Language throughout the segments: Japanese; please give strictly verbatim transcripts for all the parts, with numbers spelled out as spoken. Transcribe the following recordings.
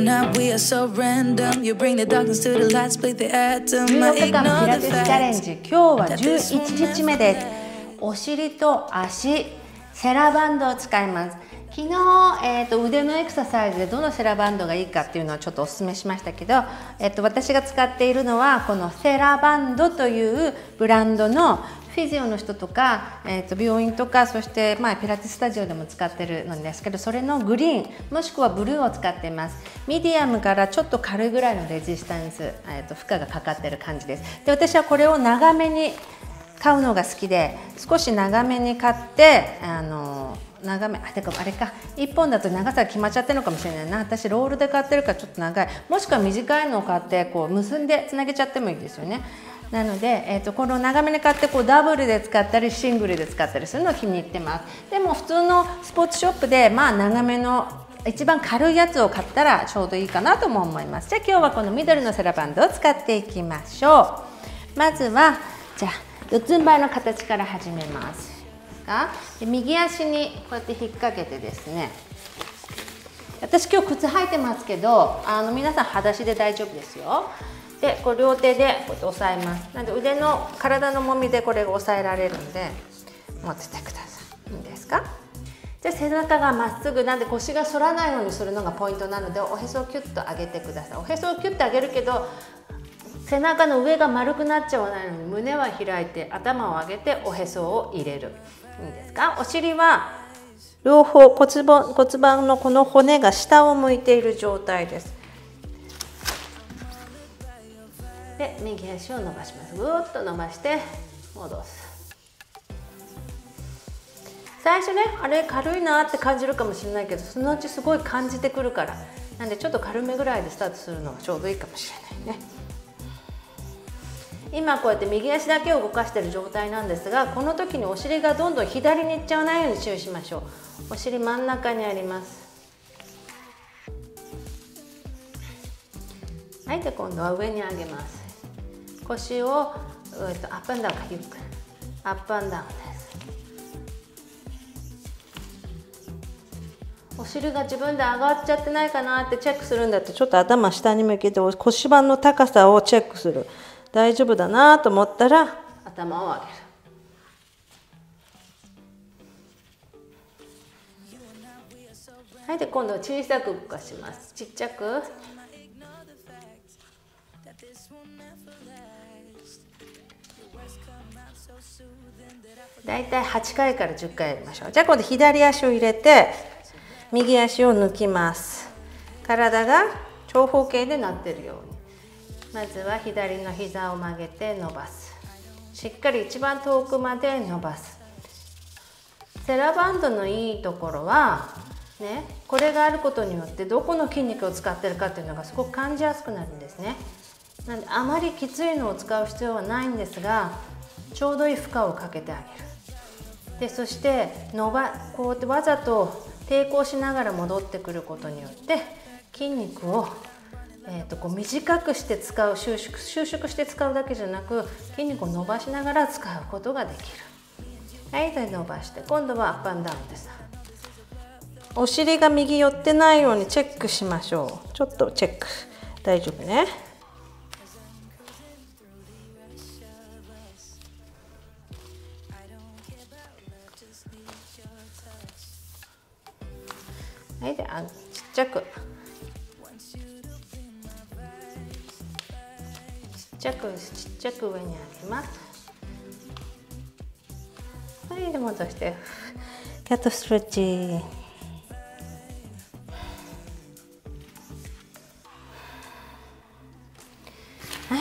not, we are so random. You bring the darkness to the light, split the atom. じゅう I よっかかんのピ ignore ラ the ティスチャレン facts. ジ、今日はじゅういちにちめです。お尻と足、セラバンドを使います。昨日、えー、と腕のエクササイズでどのセラバンドがいいかっていうのをちょっとお勧めしましたけど、えー、と私が使っているのはこのセラバンドというブランドのフィジオの人とか、えー、と病院とか、そして、まあ、ピラティススタジオでも使ってるんですけど、それのグリーンもしくはブルーを使っています。ミディアムからちょっと軽いぐらいのレジスタンス、えー、と負荷がかかってる感じです。で、私はこれを長めに買うのが好きで、少し長めに買って、あの長め、あ、てかあれか、いっぽんだと長さが決まっちゃってるのかもしれないな。私ロールで買ってるからちょっと長い、もしくは短いのを買ってこう結んでつなげちゃってもいいですよね。なので、えー、とこの長めに買ってこうダブルで使ったりシングルで使ったりするのを気に入ってます。でも普通のスポーツショップでまあ長めの一番軽いやつを買ったらちょうどいいかなとも思います。じゃあ今日はこの緑のセラバンドを使っていきましょう。まずはじゃあ四つん這いの形から始めます。で右足にこうやって引っ掛けてですね、私今日靴履いてますけど、あの皆さん裸足で大丈夫ですよ。でこう両手でこうやって押さえます。なので腕の体のもみでこれが押さえられるんで持っててください。いいですか？じゃあ背中がまっすぐなんで腰が反らないようにするのがポイントなので、おへそをキュッと上げてください。おへそをキュッと上げるけど背中の上が丸くなっちゃわないので、胸は開いて頭を上げておへそを入れる。いいですか？お尻は両方骨盤、骨盤のこの骨が下を向いている状態です。で右足を伸ばします。ぐーっと伸ばして戻す。最初ね、あれ軽いなって感じるかもしれないけど、そのうちすごい感じてくるから、なんでちょっと軽めぐらいでスタートするのがちょうどいいかもしれないね。今こうやって右足だけを動かしている状態なんですが、この時にお尻がどんどん左に行っちゃわないように注意しましょう。お尻真ん中にあります。はい、で今度は上に上げます。腰をアップアンダウン、ゆっくりアップアンダウンです。お尻が自分で上がっちゃってないかなってチェックするんだって、ちょっと頭下に向けて腰盤の高さをチェックする。大丈夫だなと思ったら頭を上げる。はい、で今度は小さく動かします。ちっちゃく。だいたいはちかいからじゅっかいやりましょう。じゃあ今度左足を入れて右足を抜きます。体が長方形でなっているように。まずは左の膝を曲げて伸ばす。しっかり一番遠くまで伸ばす。セラバンドのいいところはね、これがあることによってどこの筋肉を使ってるかっていうのがすごく感じやすくなるんですね。なのであまりきついのを使う必要はないんですが、ちょうどいい負荷をかけてあげる。でそして伸ばこうやってわざと抵抗しながら戻ってくることによって筋肉をえー、とこう短くして使う、収縮、収縮して使うだけじゃなく、筋肉を伸ばしながら使うことができる。はい、で伸ばして今度はアップアンダウンです。お尻が右寄ってないようにチェックしましょう。ちょっとチェック。大丈夫ね。はい、であちっちゃく。ちっちゃくちっちゃく上に上げます。はい、で戻してキャットストレッチ。はい、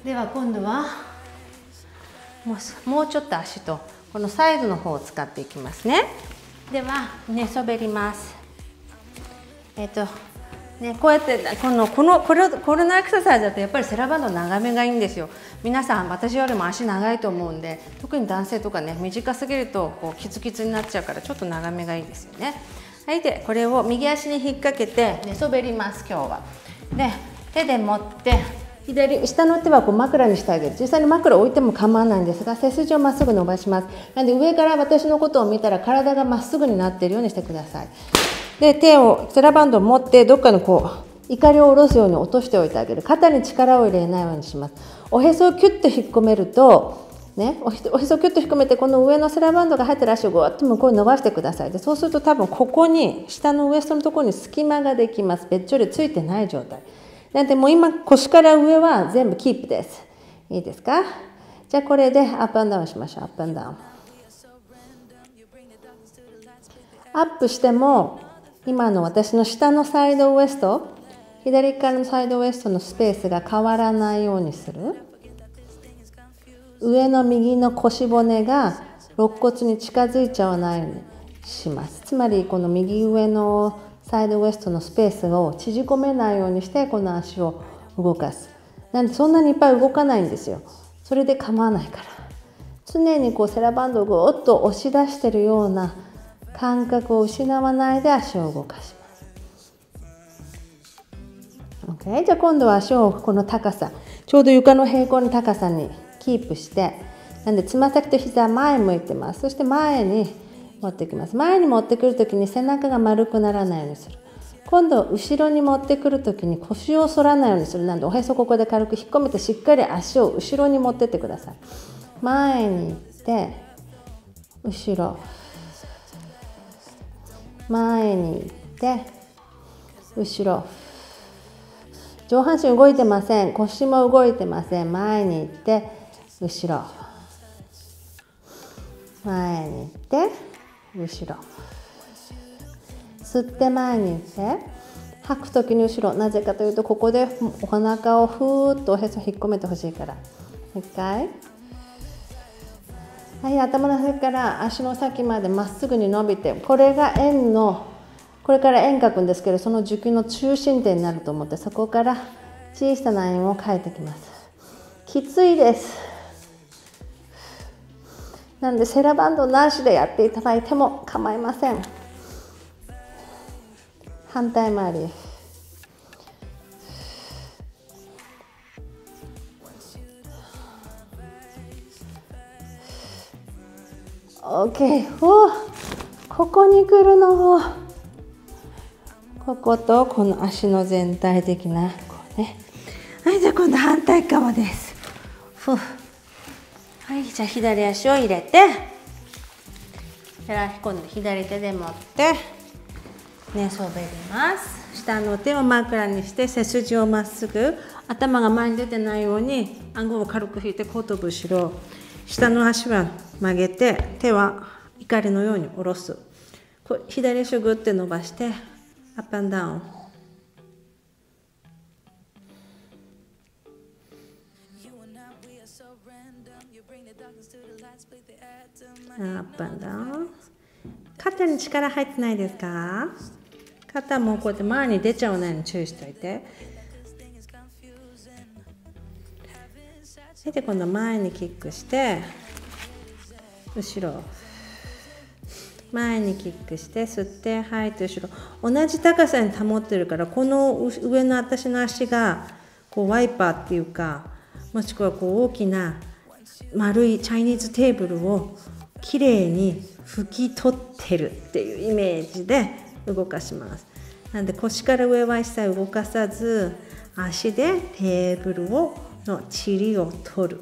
では今度はもう、もうちょっと足とこのサイドの方を使っていきますね。では寝そべります。えっとね、こうやってこのこのこれこれのエクササイズだとやっぱりセラバンド長めがいいんですよ。皆さん私よりも足長いと思うんで、特に男性とかね、短すぎるとこうキツキツになっちゃうからちょっと長めがいいですよね。はい、でこれを右足に引っ掛けて寝そべります。今日はで手で持って左下の手はこう枕にしてあげる。実際に枕を置いても構わないんですが、背筋をまっすぐ伸ばします。なので上から私のことを見たら体がまっすぐになっているようにしてください。 で手をセラバンドを持ってどっかにこう怒りを下ろすように落としておいてあげる。肩に力を入れないようにします。おへそをキュッと引っ込めるとね、おへそをキュッと引っ込めて、この上のセラバンドが入ってる足をぐわっと向こうに伸ばしてください。でそうすると多分ここに下のウエストのところに隙間ができます。べっちょりついてない状態なんで、もう今腰から上は全部キープです。いいですか？じゃあこれでアップアンダウンしましょう。アップアンダウン。アップしても今の私の下のサイドウエスト、左側のサイドウエストのスペースが変わらないようにする。上の右の腰骨が肋骨に近づいちゃわないようにします。つまりこの右上のサイドウエストのスペースを縮こめないようにしてこの足を動かす。なんでそんなにいっぱい動かないんですよ。それで構わないから。常にこうセラバンドをぐーっと押し出してるような感覚を失わないで足を動かします。OK、じゃあ今度は足をこの高さ、ちょうど床の平行の高さにキープして、なんでつま先と膝前向いてます。そして前に持ってきます。前に持ってくるときに背中が丸くならないようにする。今度後ろに持ってくるときに腰を反らないようにする。なんでおへそここで軽く引っ込めて、しっかり足を後ろに持ってってください。前に行って後ろ、前に行って後ろ、上半身動いてません。腰も動いてません。前に行って後ろ、前に行って後ろ、吸って前に行って吐く時に後ろ。なぜかというとここでお腹をふーっとおへそ引っ込めてほしいから。もう一回。はい、頭の先から足の先までまっすぐに伸びて、これが円の、これから円描くんですけど、その軸の中心点になると思って、そこから小さな円を描いてきます。きついです。なのでセラバンドなしでやっていただいても構いません。反対回り。OK。お、ここに来るのを、こことこの足の全体的なこうね。はい、じゃあ今度反対側です。ふう。はい、じゃあ左足を入れて、今度左手で持って寝そべります。下の手を枕にして背筋をまっすぐ、頭が前に出てないように顎を軽く引いて後頭部後ろ、下の足は曲げて手は怒りのように下ろす。左足をグッて伸ばしてアップアンダウン。アップアンダウン。肩に力入ってないですか？肩もこうやって前に出ちゃわないように注意しておいて。で今度前にキックして後ろ、前にキックして吸って吐いて後ろ、同じ高さに保ってるから、この上の私の足がこうワイパーっていうか、もしくはこう大きな丸いチャイニーズテーブルをきれいに拭き取ってるっていうイメージで動かします。なので腰から上は一切動かさず、足でテーブルをの塵を取る。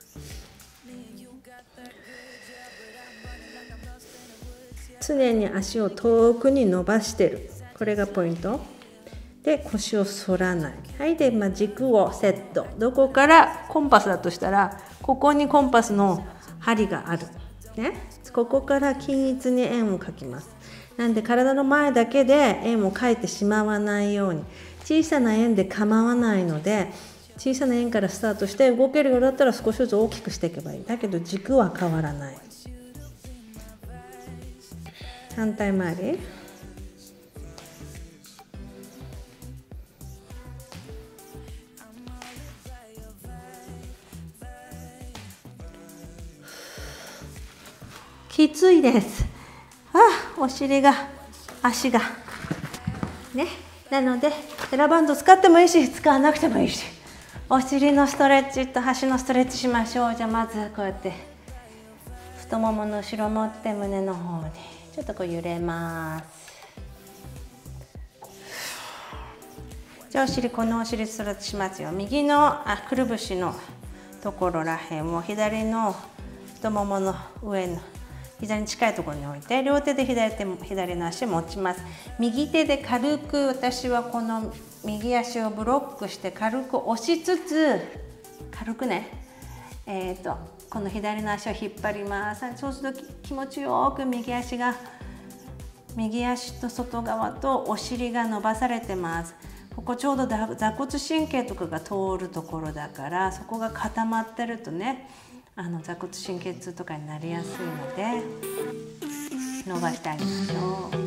常に足を遠くに伸ばしてる。これがポイント。で、腰を反らない。はい、で、まあ、軸をセット。どこからコンパスだとしたら、ここにコンパスの針がある。ね、ここから均一に円を描きます。なんで体の前だけで円を描いてしまわないように、小さな円で構わないので、小さな円からスタートして動けるようだったら少しずつ大きくしていけばいい。だけど軸は変わらない。反対回り。きついです。ああ、お尻が、足がね。なのでセラバンド使ってもいいし、使わなくてもいいし、お尻のストレッチと足のストレッチしましょう。じゃあまずこうやって太ももの後ろ持って胸の方にちょっとこう揺れます。 じゃあお尻、このお尻ストレッチしますよ。右のあくるぶしのところらへんを左の太ももの上の膝に近いところに置いて、両手で左手左の足を持ちます。右手で軽く、私はこの右足をブロックして軽く押しつつ、軽くね、えーとこの左の足を引っ張ります。そうすると気持ちよく右足が右足と外側とお尻が伸ばされてます。ここちょうど座骨神経とかが通るところだから、そこが固まってるとね、あの座骨神経痛とかになりやすいので伸ばしてあげましょう。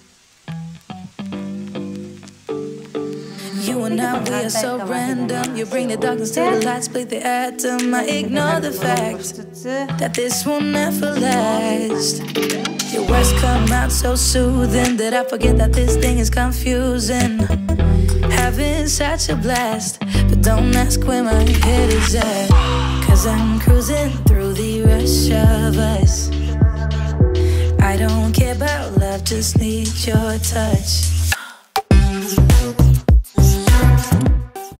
You and I, we are so random. You bring the darkness to the light, split the atom. I ignore the fact that this will never last. Your words come out so soothing that I forget that this thing is confusing. Having such a blast, but don't ask where my head is at. Cause I'm cruising through the rush of us. I don't care about love, just need your touch.